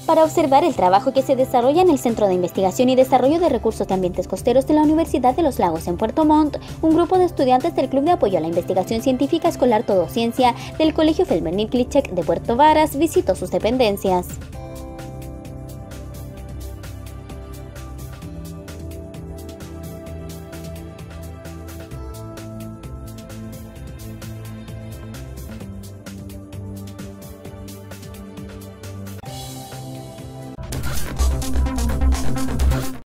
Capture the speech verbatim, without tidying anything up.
Para observar el trabajo que se desarrolla en el Centro de Investigación y Desarrollo de Recursos de Ambientes Costeros de la Universidad de los Lagos en Puerto Montt, un grupo de estudiantes del Club de Apoyo a la Investigación Científica Escolar Todo Ciencia del Colegio Felber Niklichek de Puerto Varas visitó sus dependencias.